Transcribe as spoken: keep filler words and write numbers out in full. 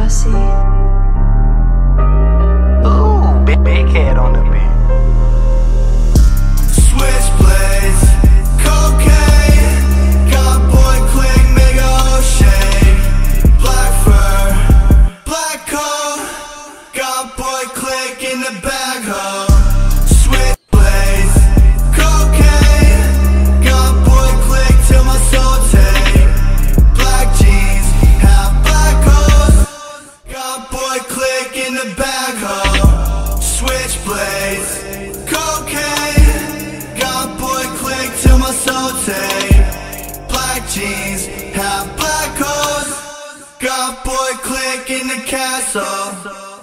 Bossy. Ooh, big, big head on the beat. Switchblades, cocaine, got boy click, mega shade. Black fur, black coat, got boy click in the bag ho. Switchblades, cocaine, got boy click till my soul take. Black jeans, half black coats, got boy click in the bag ho. Switchblades, cocaine, got boy click till my soul take. Black jeans, half black coats, got boy click in the castle.